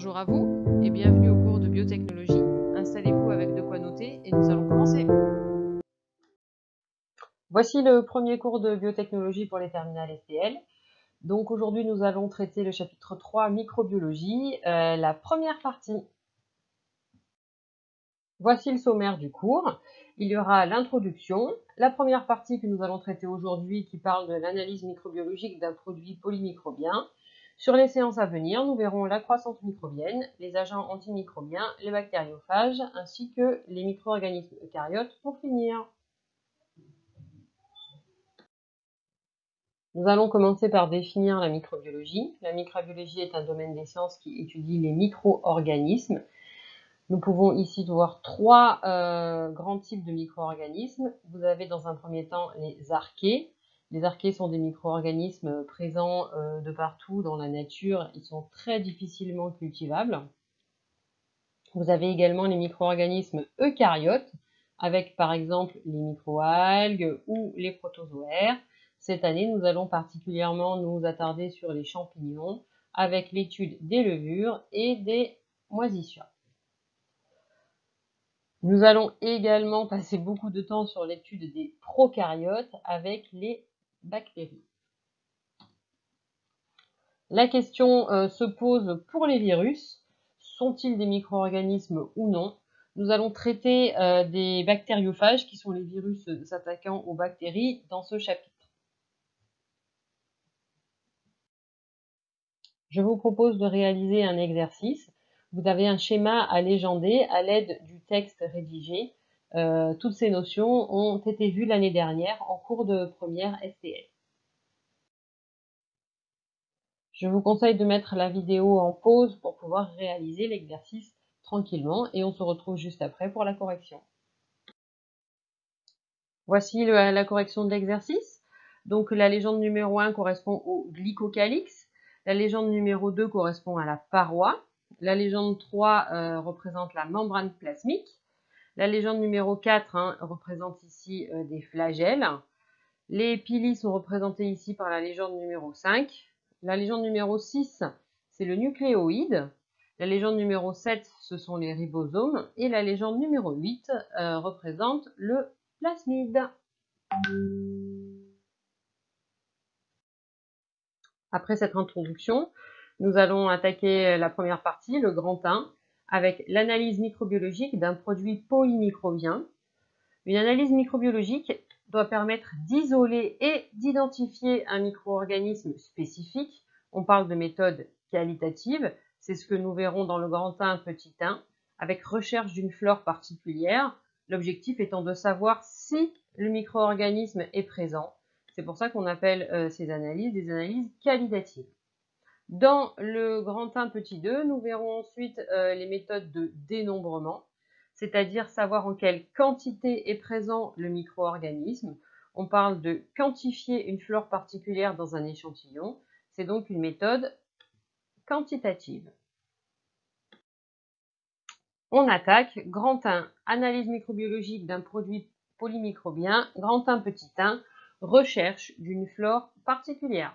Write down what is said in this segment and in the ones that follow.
Bonjour à vous et bienvenue au cours de biotechnologie. Installez-vous avec de quoi noter et nous allons commencer. Voici le premier cours de biotechnologie pour les terminales STL. Donc aujourd'hui nous allons traiter le chapitre 3 microbiologie, la première partie. Voici le sommaire du cours. Il y aura l'introduction, la première partie que nous allons traiter aujourd'hui qui parle de l'analyse microbiologique d'un produit polymicrobien. Sur les séances à venir, nous verrons la croissance microbienne, les agents antimicrobiens, les bactériophages, ainsi que les micro-organismes eucaryotes pour finir. Nous allons commencer par définir la microbiologie. La microbiologie est un domaine des sciences qui étudie les micro-organismes. Nous pouvons ici voir trois grands types de micro-organismes. Vous avez dans un premier temps les archées. Les archées sont des micro-organismes présents de partout dans la nature. Ils sont très difficilement cultivables. Vous avez également les micro-organismes eucaryotes, avec par exemple les microalgues ou les protozoaires. Cette année, nous allons particulièrement nous attarder sur les champignons, avec l'étude des levures et des moisissures. Nous allons également passer beaucoup de temps sur l'étude des prokaryotes avec les bactéries. La question se pose pour les virus. Sont-ils des micro-organismes ou non? Nous allons traiter des bactériophages qui sont les virus s'attaquant aux bactéries dans ce chapitre. Je vous propose de réaliser un exercice. Vous avez un schéma à légender à l'aide du texte rédigé. Toutes ces notions ont été vues l'année dernière en cours de première STL. Je vous conseille de mettre la vidéo en pause pour pouvoir réaliser l'exercice tranquillement et on se retrouve juste après pour la correction. Voici la correction de l'exercice. Donc la légende numéro 1 correspond au glycocalyx, la légende numéro 2 correspond à la paroi, la légende 3 représente la membrane plasmique, la légende numéro 4 représente ici des flagelles, les pili sont représentés ici par la légende numéro 5, la légende numéro 6 c'est le nucléoïde, la légende numéro 7 ce sont les ribosomes et la légende numéro 8 représente le plasmide. Après cette introduction, nous allons attaquer la première partie, le grand 1, avec l'analyse microbiologique d'un produit polymicrobien. Une analyse microbiologique doit permettre d'isoler et d'identifier un micro-organisme spécifique. On parle de méthode qualitative, c'est ce que nous verrons dans le grand 1, petit 1, avec recherche d'une flore particulière, l'objectif étant de savoir si le micro-organisme est présent. C'est pour ça qu'on appelle ces analyses des analyses qualitatives. Dans le grand 1, petit 2, nous verrons ensuite les méthodes de dénombrement, c'est-à-dire savoir en quelle quantité est présent le micro-organisme. On parle de quantifier une flore particulière dans un échantillon. C'est donc une méthode quantitative. On attaque. Grand 1, analyse microbiologique d'un produit polymicrobien. Grand 1, petit 1, recherche d'une flore particulière.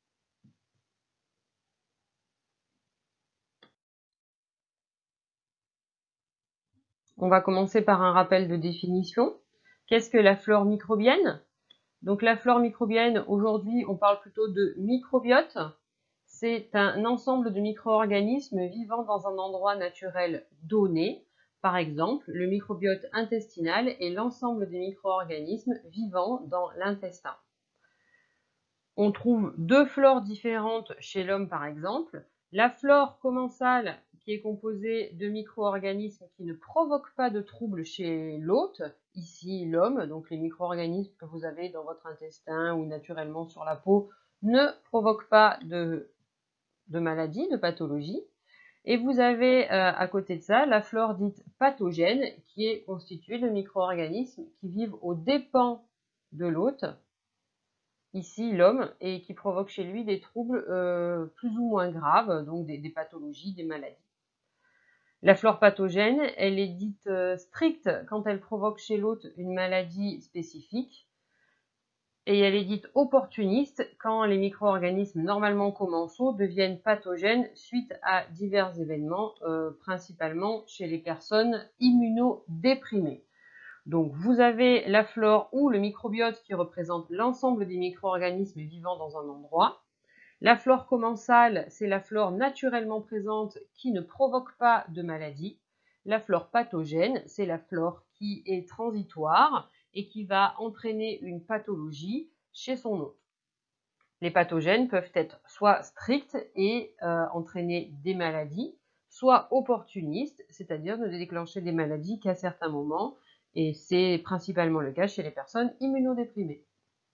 On va commencer par un rappel de définition. Qu'est-ce que la flore microbienne? Donc la flore microbienne, aujourd'hui, on parle plutôt de microbiote. C'est un ensemble de micro-organismes vivant dans un endroit naturel donné. Par exemple, le microbiote intestinal est l'ensemble des micro-organismes vivant dans l'intestin. On trouve deux flores différentes chez l'homme, par exemple. La flore commensale, qui est composée de micro-organismes qui ne provoquent pas de troubles chez l'hôte, ici l'homme, donc les micro-organismes que vous avez dans votre intestin ou naturellement sur la peau, ne provoquent pas de maladie, de pathologie. Et vous avez à côté de ça la flore dite pathogène, qui est constituée de micro-organismes qui vivent aux dépens de l'hôte, ici l'homme, et qui provoque chez lui des troubles plus ou moins graves, donc des pathologies, des maladies. La flore pathogène, elle est dite stricte quand elle provoque chez l'hôte une maladie spécifique. Et elle est dite opportuniste quand les micro-organismes normalement commensaux deviennent pathogènes suite à divers événements, principalement chez les personnes immunodéprimées. Donc vous avez la flore ou le microbiote qui représente l'ensemble des micro-organismes vivant dans un endroit. La flore commensale, c'est la flore naturellement présente qui ne provoque pas de maladie. La flore pathogène, c'est la flore qui est transitoire et qui va entraîner une pathologie chez son hôte. Les pathogènes peuvent être soit stricts et entraîner des maladies, soit opportunistes, c'est-à-dire ne déclencher des maladies qu'à certains moments, et c'est principalement le cas chez les personnes immunodéprimées.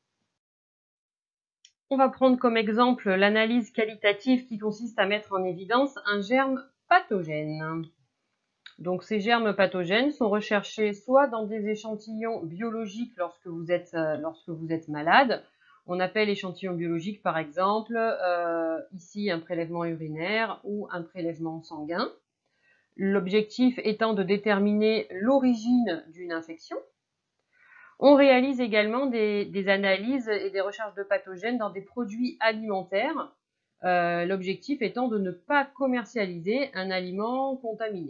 On va prendre comme exemple l'analyse qualitative qui consiste à mettre en évidence un germe pathogène. Donc ces germes pathogènes sont recherchés soit dans des échantillons biologiques lorsque vous êtes malade. On appelle échantillon biologique par exemple ici un prélèvement urinaire ou un prélèvement sanguin. L'objectif étant de déterminer l'origine d'une infection. On réalise également des analyses et des recherches de pathogènes dans des produits alimentaires, l'objectif étant de ne pas commercialiser un aliment contaminé.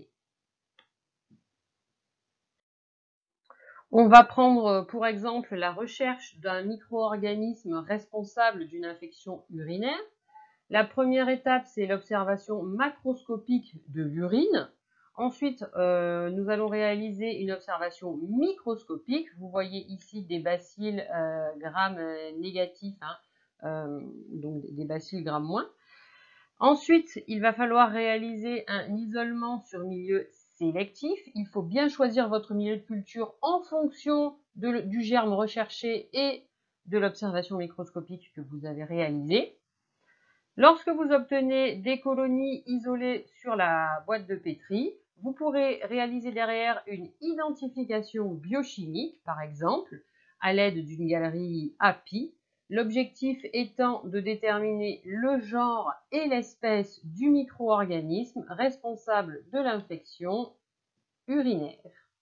On va prendre pour exemple la recherche d'un micro-organisme responsable d'une infection urinaire. La première étape, c'est l'observation macroscopique de l'urine. Ensuite, nous allons réaliser une observation microscopique. Vous voyez ici des bacilles Gram négatifs, donc des bacilles Gram moins. Ensuite, il va falloir réaliser un isolement sur milieu sélectif. Il faut bien choisir votre milieu de culture en fonction du germe recherché et de l'observation microscopique que vous avez réalisée. Lorsque vous obtenez des colonies isolées sur la boîte de pétri, vous pourrez réaliser derrière une identification biochimique, par exemple, à l'aide d'une galerie API, l'objectif étant de déterminer le genre et l'espèce du micro-organisme responsable de l'infection urinaire.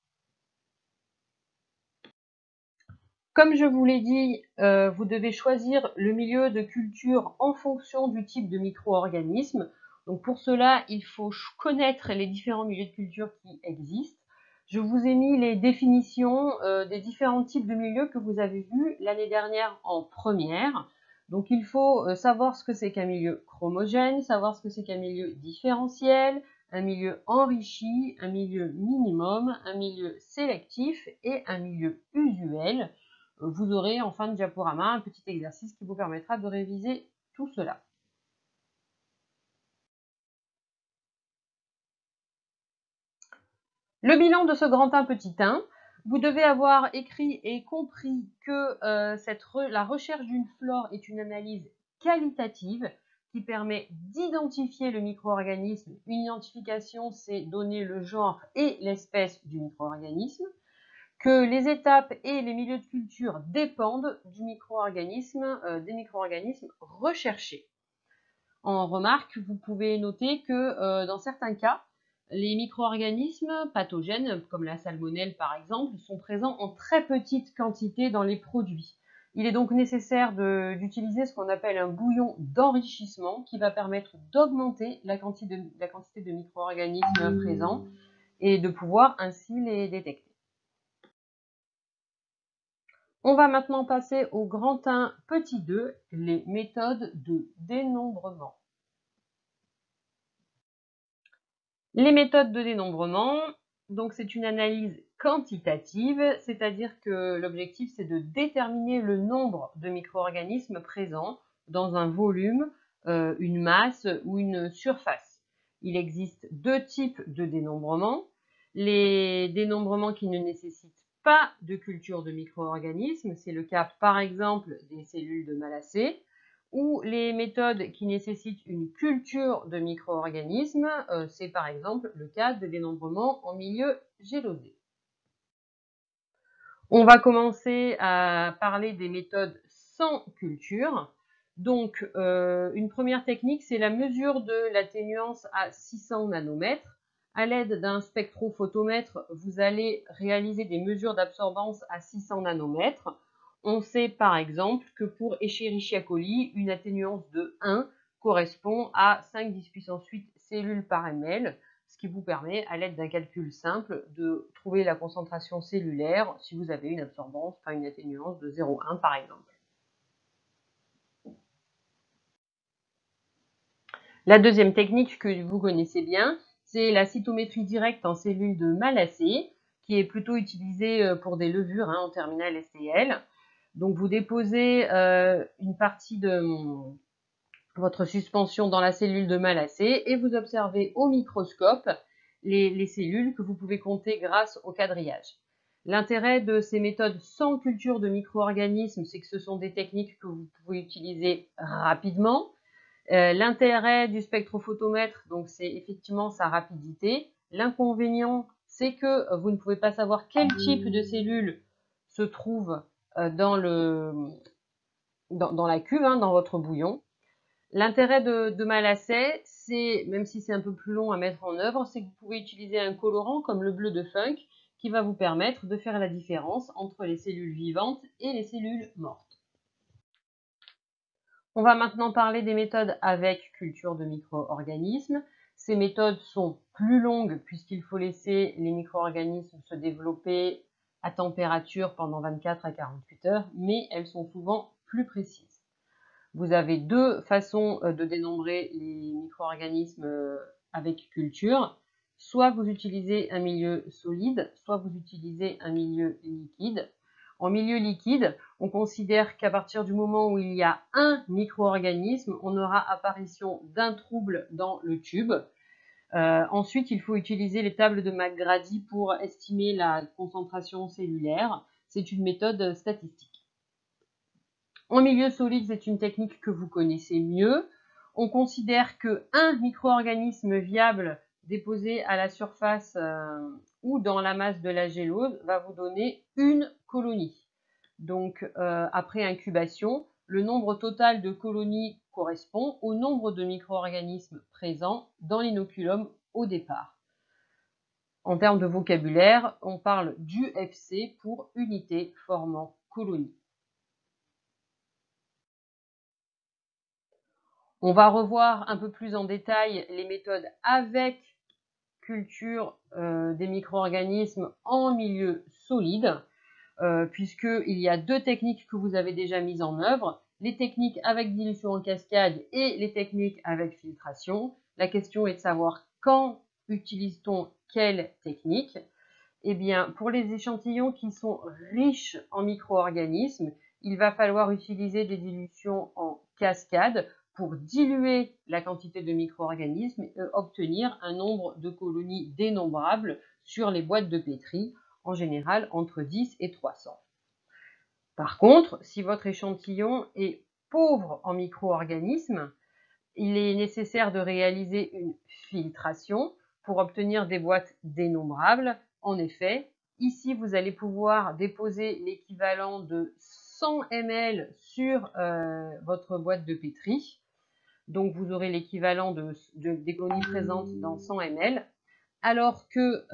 Comme je vous l'ai dit, vous devez choisir le milieu de culture en fonction du type de micro-organisme. Donc pour cela, il faut connaître les différents milieux de culture qui existent. Je vous ai mis les définitions des différents types de milieux que vous avez vus l'année dernière en première. Donc il faut savoir ce que c'est qu'un milieu chromogène, savoir ce que c'est qu'un milieu différentiel, un milieu enrichi, un milieu minimum, un milieu sélectif et un milieu usuel. Vous aurez en fin de diaporama un petit exercice qui vous permettra de réviser tout cela. Le bilan de ce grand 1 petit 1, vous devez avoir écrit et compris que la recherche d'une flore est une analyse qualitative qui permet d'identifier le micro-organisme. Une identification, c'est donner le genre et l'espèce du micro-organisme. Que les étapes et les milieux de culture dépendent du des micro-organismes recherchés. En remarque, vous pouvez noter que dans certains cas, les micro-organismes pathogènes, comme la salmonelle par exemple, sont présents en très petite quantité dans les produits. Il est donc nécessaire d'utiliser ce qu'on appelle un bouillon d'enrichissement qui va permettre d'augmenter la quantité de micro-organismes présents et de pouvoir ainsi les détecter. On va maintenant passer au grand 1, petit 2, les méthodes de dénombrement. Les méthodes de dénombrement, donc c'est une analyse quantitative, c'est-à-dire que l'objectif c'est de déterminer le nombre de micro-organismes présents dans un volume, une masse ou une surface. Il existe deux types de dénombrement. Les dénombrements qui ne nécessitent pas de culture de micro-organismes, c'est le cas par exemple des cellules de Malacée, ou les méthodes qui nécessitent une culture de micro-organismes, c'est par exemple le cas de dénombrement en milieu gélosé. On va commencer à parler des méthodes sans culture. Donc, une première technique, c'est la mesure de l'atténuance à 600 nanomètres. À l'aide d'un spectrophotomètre, vous allez réaliser des mesures d'absorbance à 600 nanomètres. On sait par exemple que pour Escherichia coli, une atténuance de 1 correspond à 5 10 8 cellules par ml, ce qui vous permet, à l'aide d'un calcul simple, de trouver la concentration cellulaire si vous avez une absorbance, enfin une atténuance de 0,1 par exemple. La deuxième technique que vous connaissez bien, c'est la cytométrie directe en cellules de Malassez, qui est plutôt utilisée pour des levures en terminale STL. Donc vous déposez une partie de votre suspension dans la cellule de Malassez et vous observez au microscope les cellules que vous pouvez compter grâce au quadrillage. L'intérêt de ces méthodes sans culture de micro-organismes, c'est que ce sont des techniques que vous pouvez utiliser rapidement. L'intérêt du spectrophotomètre, donc c'est effectivement sa rapidité. L'inconvénient, c'est que vous ne pouvez pas savoir quel type de cellule se trouve dans la cuve, dans votre bouillon. L'intérêt de Malassez, c'est, même si c'est un peu plus long à mettre en œuvre, c'est que vous pouvez utiliser un colorant comme le bleu de Funk qui va vous permettre de faire la différence entre les cellules vivantes et les cellules mortes. On va maintenant parler des méthodes avec culture de micro-organismes. Ces méthodes sont plus longues puisqu'il faut laisser les micro-organismes se développer à température pendant 24 à 48 heures, mais elles sont souvent plus précises. Vous avez deux façons de dénombrer les micro-organismes avec culture. Soit vous utilisez un milieu solide, soit vous utilisez un milieu liquide. En milieu liquide, on considère qu'à partir du moment où il y a un micro-organisme, on aura apparition d'un trouble dans le tube. Ensuite, il faut utiliser les tables de McGrady pour estimer la concentration cellulaire. C'est une méthode statistique. En milieu solide, c'est une technique que vous connaissez mieux. On considère qu'un micro-organisme viable déposé à la surface ou dans la masse de la gélose va vous donner une colonie. Donc, après incubation, le nombre total de colonies correspond au nombre de micro-organismes présents dans l'inoculum au départ. En termes de vocabulaire, on parle d'UFC pour unité formant colonie. On va revoir un peu plus en détail les méthodes avec culture des micro-organismes en milieu solide, puisqu'il y a deux techniques que vous avez déjà mises en œuvre, les techniques avec dilution en cascade et les techniques avec filtration. La question est de savoir quand utilise-t-on quelle technique. Eh bien, pour les échantillons qui sont riches en micro-organismes, il va falloir utiliser des dilutions en cascade pour diluer la quantité de micro-organismes et obtenir un nombre de colonies dénombrables sur les boîtes de pétri, en général entre 10 et 300. Par contre, si votre échantillon est pauvre en micro-organismes, il est nécessaire de réaliser une filtration pour obtenir des boîtes dénombrables. En effet, ici, vous allez pouvoir déposer l'équivalent de 100 ml sur votre boîte de pétri. Donc, vous aurez l'équivalent des colonies présentes dans 100 ml, alors que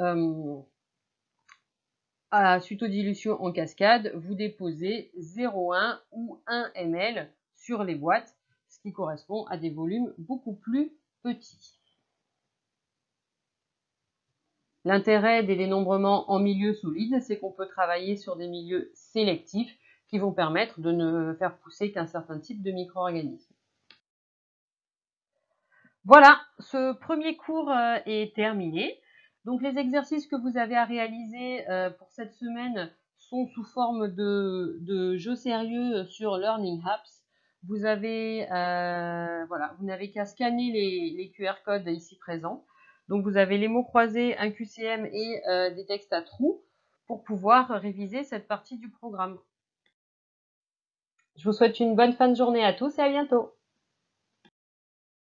à suitodilution en cascade, vous déposez 0,1 ou 1 ml sur les boîtes, ce qui correspond à des volumes beaucoup plus petits. L'intérêt des dénombrements en milieu solide, c'est qu'on peut travailler sur des milieux sélectifs qui vont permettre de ne faire pousser qu'un certain type de micro-organismes. Voilà, ce premier cours est terminé. Donc les exercices que vous avez à réaliser pour cette semaine sont sous forme de jeux sérieux sur Learning Apps. Vous avez, voilà, vous n'avez qu'à scanner les QR codes ici présents. Donc vous avez les mots croisés, un QCM et des textes à trous pour pouvoir réviser cette partie du programme. Je vous souhaite une bonne fin de journée à tous et à bientôt.